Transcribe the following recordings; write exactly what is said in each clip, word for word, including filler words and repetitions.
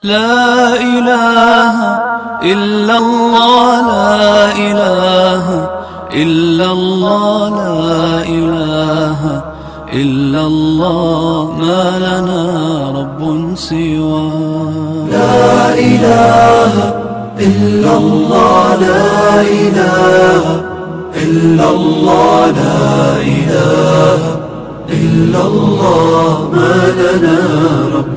لا إله إلا الله لا إله إلا الله لا إله إلا الله ما لنا رب سواه لا إله إلا الله لا إله إلا الله لا إله إلا الله ما لنا رب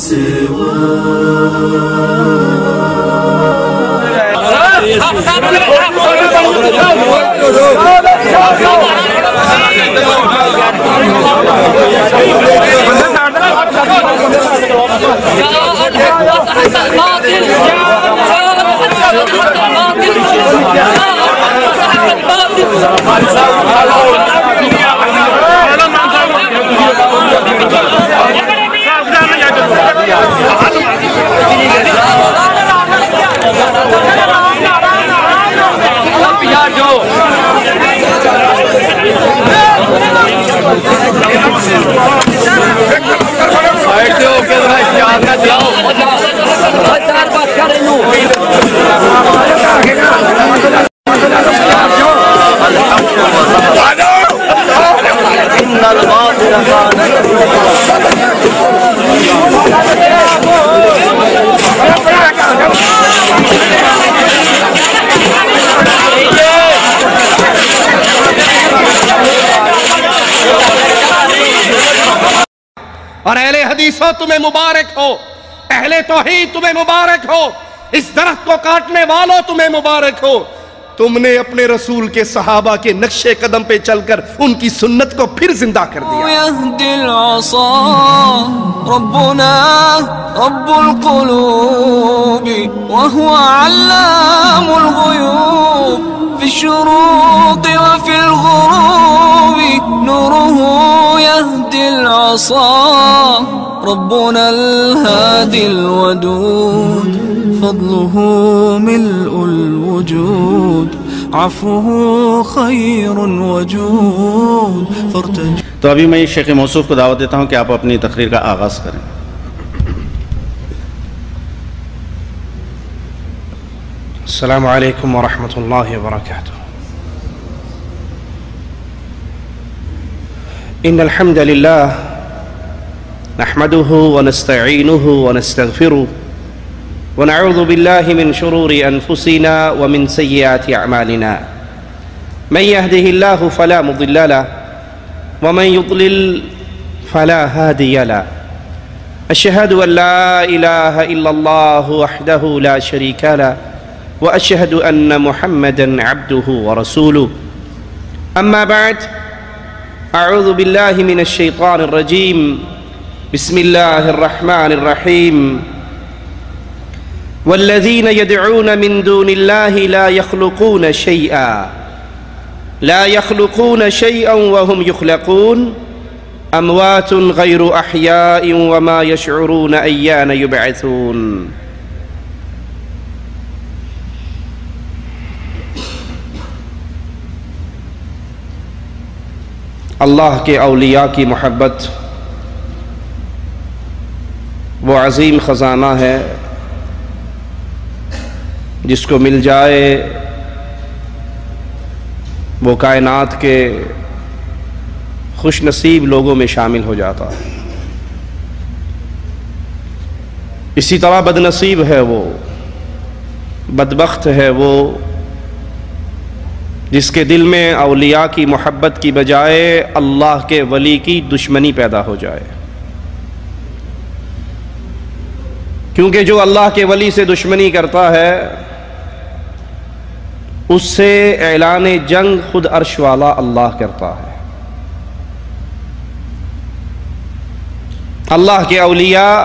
اور اہل حدیثوں تمہیں مبارک ہو، اہل توحید تمہیں مبارک ہو، اس درخت کو کاٹنے والوں تمہیں مبارک ہو، تم نے اپنے رسول کے صحابہ کے نقش قدم پہ چل کر ان کی سنت کو پھر زندہ کر دیا۔ يهدي العصا ربنا رب القلوب وهو علام الغيوب في الشروق وفي الغروب نوره يهدي العصا ربنا الهادي الودود فضله ملء الوجود عفوه خير وجود فارتج۔ تو ابھی میں شیخ موصوف کو دعوت دیتا ہوں کہ آپ اپنی تقریر کا آغاز کریں۔ السلام علیکم ورحمۃ اللہ وبرکاتہ۔ ان الحمد للہ نحمده ونستعینه ونستغفره ونعوذ بالله من شرور انفسنا ومن سیئات اعمالنا من يهده الله فلا مضل له ومن يضلل فلا هادي له أشهد أن لا إله إلا الله وحده لا شريك له وأشهد أن محمدًا عبده ورسوله أما بعد أعوذ بالله من الشيطان الرجيم بسم الله الرحمن الرحيم والذين يدعون من دون الله لا يخلقون شيئا لا يخلقون شيئا وهم يخلقون أموات غير أحياء وما يشعرون أيان يبعثون۔ اللہ کے اولیاء کی محبت وہ عظیم خزانہ ہے جس کو مل جائے وہ کائنات کے خوش نصیب لوگوں میں شامل ہو جاتا ہے۔ اسی طرح بد نصیب ہے وہ، بدبخت ہے وہ جس کے دل میں اولیاء کی محبت کی بجائے اللہ کے ولی کی دشمنی پیدا ہو جائے، کیونکہ جو اللہ کے ولی سے دشمنی کرتا ہے اس سے اعلان جنگ خود عرش والا اللہ کرتا ہے۔ اللہ کے اولیاء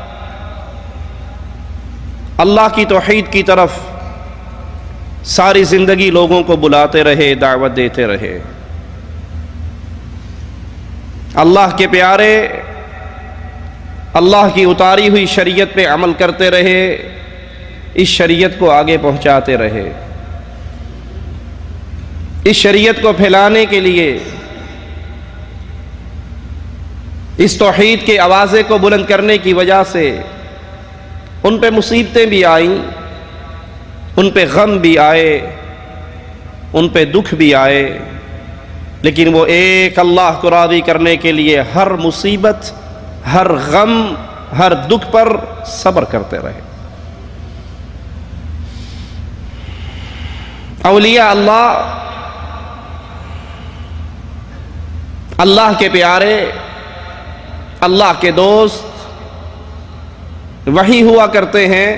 اللہ کی توحید کی طرف ساری زندگی لوگوں کو بلاتے رہے، دعوت دیتے رہے۔ اللہ کے پیارے اللہ کی اتاری ہوئی شریعت پہ عمل کرتے رہے، اس شریعت کو آگے پہنچاتے رہے، اس شریعت کو پھیلانے کے لیے، اس توحید کے آوازے کو بلند کرنے کی وجہ سے ان پہ مصیبتیں بھی آئیں، ان پہ غم بھی آئے، ان پہ دکھ بھی آئے، لیکن وہ ایک اللہ کو راضی کرنے کے لیے ہر مصیبت، ہر غم، ہر دکھ پر صبر کرتے رہے۔ اولیاء اللہ، اللہ کے پیارے، اللہ کے دوست وہی ہوا کرتے ہیں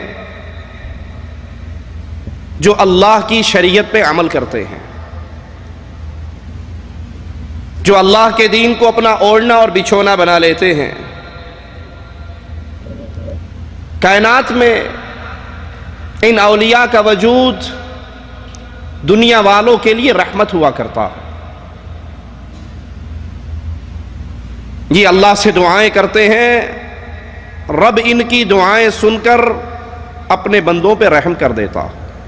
جو اللہ کی شریعت پہ عمل کرتے ہیں، جو اللہ کے دین کو اپنا اوڑھنا اور بچھونا بنا لیتے ہیں۔ کائنات میں ان اولیاء کا وجود دنیا والوں کے لیے رحمت ہوا کرتا ہے۔ یہ اللہ سے دعائیں کرتے ہیں، رب ان کی دعائیں سن کر اپنے بندوں پہ رحم کر دیتا۔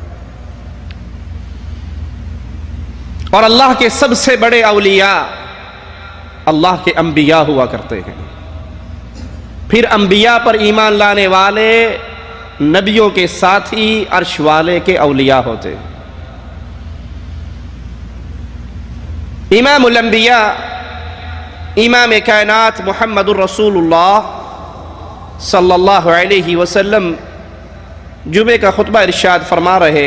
اور اللہ کے سب سے بڑے اولیاء اللہ کے انبیاء ہوا کرتے ہیں۔ پھر انبیاء پر ایمان لانے والے نبیوں کے ساتھی عرش والے کے اولیاء ہوتے ہیں۔ امام الانبیاء، امام کائنات محمد الرسول اللہ صلی اللہ علیہ وسلم جمعے کا خطبہ ارشاد فرما رہے،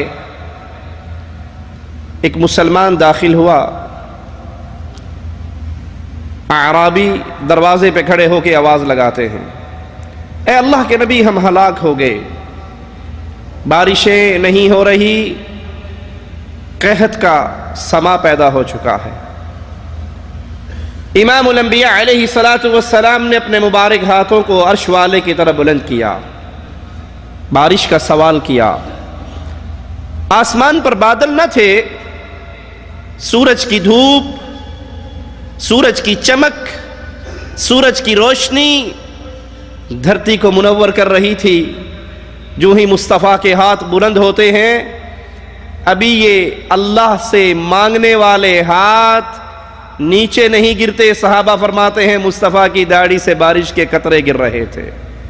ایک مسلمان داخل ہوا، اعرابی دروازے پہ کھڑے ہو کے آواز لگاتے ہیں، اے اللہ کے نبی ہم ہلاک ہو گئے، بارشیں نہیں ہو رہی، قحط کا سما پیدا ہو چکا ہے۔ امام الانبیاء علیہ الصلاۃ والسلام نے اپنے مبارک ہاتھوں کو عرش والے کی طرف بلند کیا، بارش کا سوال کیا۔ آسمان پر بادل نہ تھے، سورج کی دھوپ، سورج کی چمک، سورج کی روشنی دھرتی کو منور کر رہی تھی۔ جو ہی مصطفیٰ کے ہاتھ بلند ہوتے ہیں، ابھی یہ اللہ سے مانگنے والے ہاتھ نیچے نہیں گرتے، صحابہ فرماتے ہیں مصطفیٰ کی داڑھی سے بارش کے قطرے گر رہے تھے۔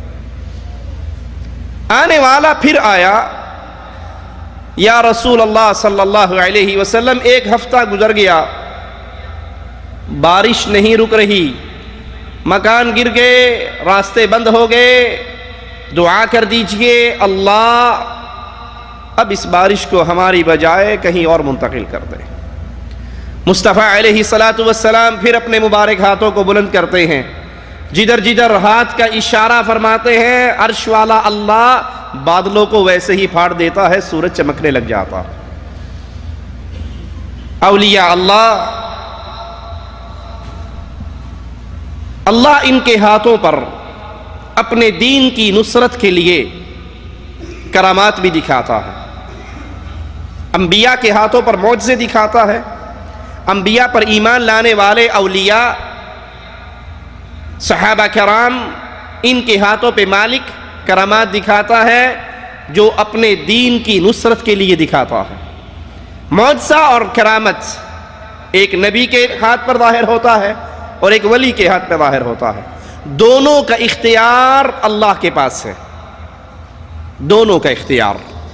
آنے والا پھر آیا، یا رسول اللہ صلی اللہ علیہ وسلم ایک ہفتہ گزر گیا، بارش نہیں رک رہی، مکان گر گئے، راستے بند ہو گئے، دعا کر دیجئے اللہ اب اس بارش کو ہماری بجائے کہیں اور منتقل کر دے۔ مصطفیٰ علیہ الصلاۃ والسلام پھر اپنے مبارک ہاتھوں کو بلند کرتے ہیں، جدھر جدھر ہاتھ کا اشارہ فرماتے ہیں، عرش والا اللہ بادلوں کو ویسے ہی پھاڑ دیتا ہے، سورج چمکنے لگ جاتا۔ اولیاء اللہ، اللہ ان کے ہاتھوں پر اپنے دین کی نصرت کے لیے کرامات بھی دکھاتا ہے۔ انبیاء کے ہاتھوں پر معجزے دکھاتا ہے، انبیاء پر ایمان لانے والے اولیاء صحابہ کرام، ان کے ہاتھوں پہ مالک کرامات دکھاتا ہے جو اپنے دین کی نصرت کے لیے دکھاتا ہے۔ معجزہ اور کرامت ایک نبی کے ہاتھ پر ظاہر ہوتا ہے اور ایک ولی کے ہاتھ پہ ظاہر ہوتا ہے، دونوں کا اختیار اللہ کے پاس ہے، دونوں کا اختیار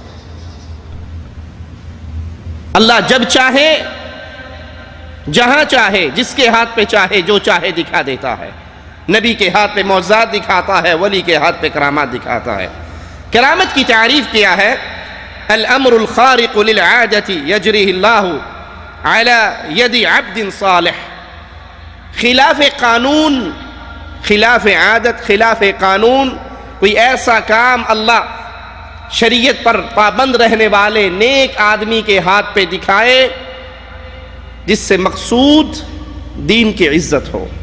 اللہ جب چاہے، جہاں چاہے، جس کے ہاتھ پہ چاہے، جو چاہے دکھا دیتا ہے۔ نبی کے ہاتھ پہ معجزات دکھاتا ہے، ولی کے ہاتھ پہ کرامات دکھاتا ہے۔ کرامت کی تعریف کیا ہے؟ الامر الخارق للعادت یجریہ اللہ علی ید عبد صالح، خلاف قانون، خلاف عادت، خلاف قانون، کوئی ایسا کام اللہ شریعت پر پابند رہنے والے نیک آدمی کے ہاتھ پہ دکھائے جس سے مقصود دین کی عزت ہو۔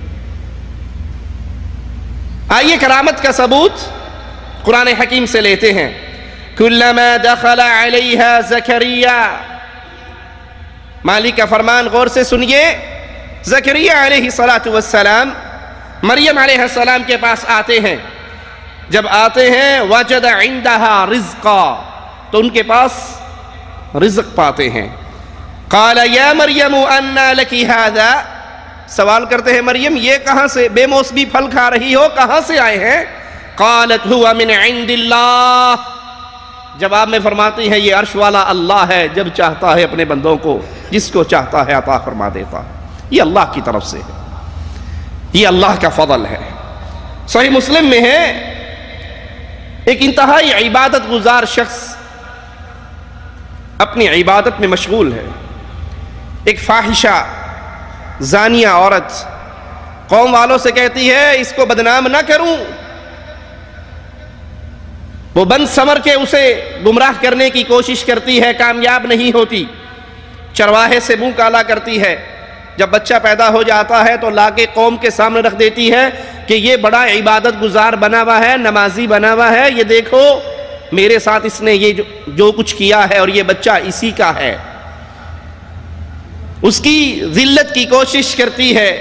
آئیے کرامت کا ثبوت قرآن حکیم سے لیتے ہیں۔ کلما دخل علیہا زکریا، مالک کا فرمان غور سے سنیے۔ زکریا علیہ السلام مریم علیہ السلام کے پاس آتے ہیں، جب آتے ہیں وجد عندہا رزقا، تو ان کے پاس رزق پاتے ہیں۔ قال یا مریم انا لکی ھذا، سوال کرتے ہیں مریم یہ کہاں سے بے موسمی پھل کھا رہی ہو، کہاں سے آئے ہیں؟ قالت ہوا من عند اللہ، جواب میں فرماتی ہے یہ عرش والا اللہ ہے، جب چاہتا ہے اپنے بندوں کو جس کو چاہتا ہے عطا فرما دیتا ہے، یہ اللہ کی طرف سے ہے، یہ اللہ کا فضل ہے۔ صحیح مسلم میں ہے ایک انتہائی عبادت گزار شخص اپنی عبادت میں مشغول ہے، ایک فاحشہ زانیہ عورت قوم والوں سے کہتی ہے اس کو بدنام نہ کروں، وہ بند سمر کے اسے گمراہ کرنے کی کوشش کرتی ہے، کامیاب نہیں ہوتی، چرواہے سے منہ کالا کرتی ہے، جب بچہ پیدا ہو جاتا ہے تو لا کے قوم کے سامنے رکھ دیتی ہے کہ یہ بڑا عبادت گزار بنا ہوا ہے، نمازی بنا ہوا ہے، یہ دیکھو میرے ساتھ اس نے یہ جو, جو کچھ کیا ہے اور یہ بچہ اسی کا ہے، اس کی ذلت کی کوشش کرتی ہے۔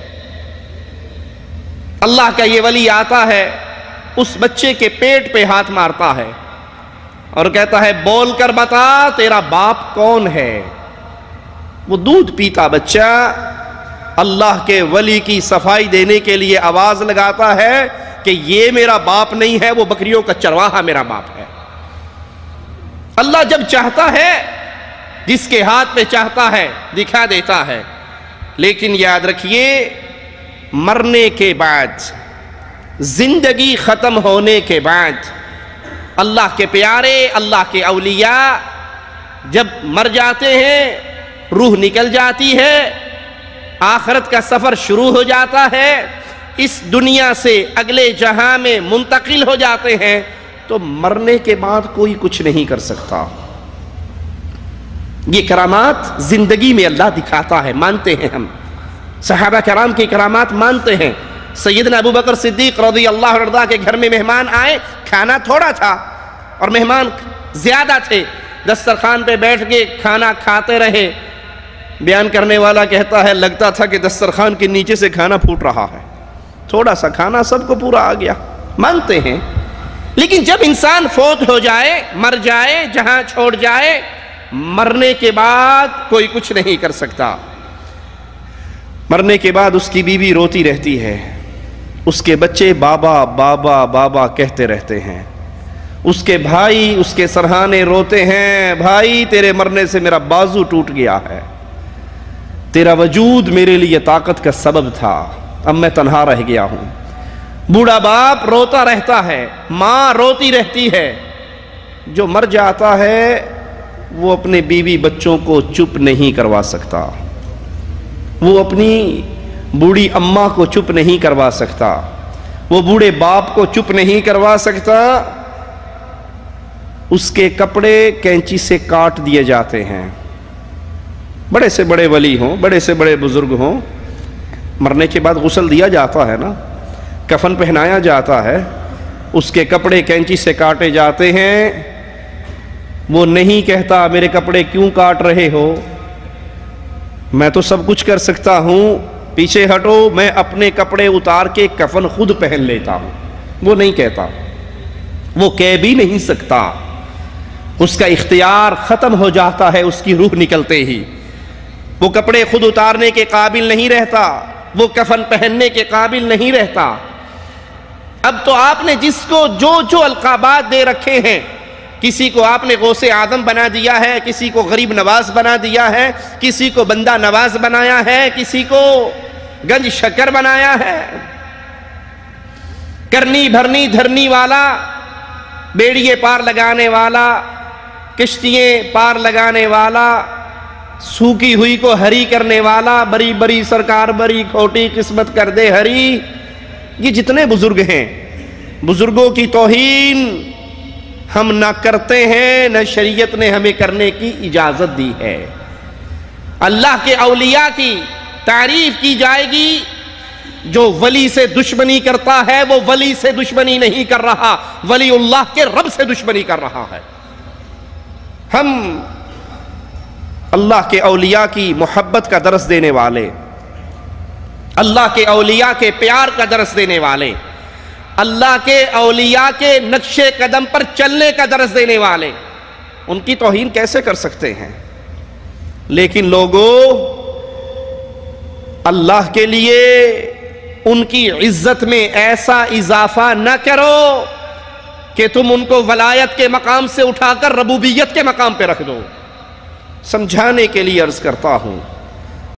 اللہ کا یہ ولی آتا ہے، اس بچے کے پیٹ پہ ہاتھ مارتا ہے اور کہتا ہے بول کر بتا تیرا باپ کون ہے۔ وہ دودھ پیتا بچہ اللہ کے ولی کی صفائی دینے کے لیے آواز لگاتا ہے کہ یہ میرا باپ نہیں ہے، وہ بکریوں کا چرواہا میرا باپ ہے۔ اللہ جب چاہتا ہے جس کے ہاتھ پہ چاہتا ہے دکھا دیتا ہے، لیکن یاد رکھیے مرنے کے بعد، زندگی ختم ہونے کے بعد، اللہ کے پیارے، اللہ کے اولیاء جب مر جاتے ہیں، روح نکل جاتی ہے، آخرت کا سفر شروع ہو جاتا ہے، اس دنیا سے اگلے جہاں میں منتقل ہو جاتے ہیں، تو مرنے کے بعد کوئی کچھ نہیں کر سکتا۔ یہ کرامات زندگی میں اللہ دکھاتا ہے، مانتے ہیں ہم، صحابہ کرام کی کرامات مانتے ہیں۔ سیدنا ابو بکر صدیق رضی اللہ عنہ کے گھر میں مہمان آئے، کھانا تھوڑا تھا اور مہمان زیادہ تھے، دسترخوان پہ بیٹھ کے کھانا کھاتے رہے۔ بیان کرنے والا کہتا ہے لگتا تھا کہ دسترخوان کے نیچے سے کھانا پھوٹ رہا ہے، تھوڑا سا کھانا سب کو پورا آ گیا۔ مانتے ہیں، لیکن جب انسان فوت ہو جائے، مر جائے، جہاں چھوڑ جائے، مرنے کے بعد کوئی کچھ نہیں کر سکتا۔ مرنے کے بعد اس کی بیوی روتی رہتی ہے، اس کے بچے بابا بابا بابا کہتے رہتے ہیں، اس کے بھائی، اس کے سرہانے روتے ہیں، بھائی تیرے مرنے سے میرا بازو ٹوٹ گیا ہے، تیرا وجود میرے لیے طاقت کا سبب تھا، اب میں تنہا رہ گیا ہوں۔ بوڑھا باپ روتا رہتا ہے، ماں روتی رہتی ہے۔ جو مر جاتا ہے وہ اپنے بیوی بچوں کو چپ نہیں کروا سکتا، وہ اپنی بوڑھی اماں کو چپ نہیں کروا سکتا، وہ بوڑھے باپ کو چپ نہیں کروا سکتا۔ اس کے کپڑے کینچی سے کاٹ دیے جاتے ہیں، بڑے سے بڑے ولی ہوں، بڑے سے بڑے بزرگ ہوں، مرنے کے بعد غسل دیا جاتا ہے نا، کفن پہنایا جاتا ہے، اس کے کپڑے کینچی سے کاٹے جاتے ہیں۔ وہ نہیں کہتا میرے کپڑے کیوں کاٹ رہے ہو، میں تو سب کچھ کر سکتا ہوں، پیچھے ہٹو، میں اپنے کپڑے اتار کے کفن خود پہن لیتا ہوں۔ وہ نہیں کہتا، وہ کہہ بھی نہیں سکتا، اس کا اختیار ختم ہو جاتا ہے اس کی روح نکلتے ہی۔ وہ کپڑے خود اتارنے کے قابل نہیں رہتا، وہ کفن پہننے کے قابل نہیں رہتا۔ اب تو آپ نے جس کو جو جو القابات دے رکھے ہیں، کسی کو آپ نے غوث اعظم بنا دیا ہے، کسی کو غریب نواز بنا دیا ہے، کسی کو بندہ نواز بنایا ہے، کسی کو گنج شکر بنایا ہے، کرنی بھرنی دھرنی والا، بیڑیے پار لگانے والا، کشتییں پار لگانے والا، سوکھی ہوئی کو ہری کرنے والا، بری بری سرکار بری کھوٹی قسمت کر دے ہری۔ یہ جتنے بزرگ ہیں، بزرگوں کی توہین ہم نہ کرتے ہیں، نہ شریعت نے ہمیں کرنے کی اجازت دی ہے۔ اللہ کے اولیاء کی تعریف کی جائے گی، جو ولی سے دشمنی کرتا ہے وہ ولی سے دشمنی نہیں کر رہا، ولی اللہ کے رب سے دشمنی کر رہا ہے۔ ہم اللہ کے اولیاء کی محبت کا درس دینے والے، اللہ کے اولیاء کے پیار کا درس دینے والے، اللہ کے اولیاء کے نقش قدم پر چلنے کا درس دینے والے، ان کی توہین کیسے کر سکتے ہیں؟ لیکن لوگوں، اللہ کے لیے ان کی عزت میں ایسا اضافہ نہ کرو کہ تم ان کو ولایت کے مقام سے اٹھا کر ربوبیت کے مقام پہ رکھ دو۔ سمجھانے کے لیے عرض کرتا ہوں،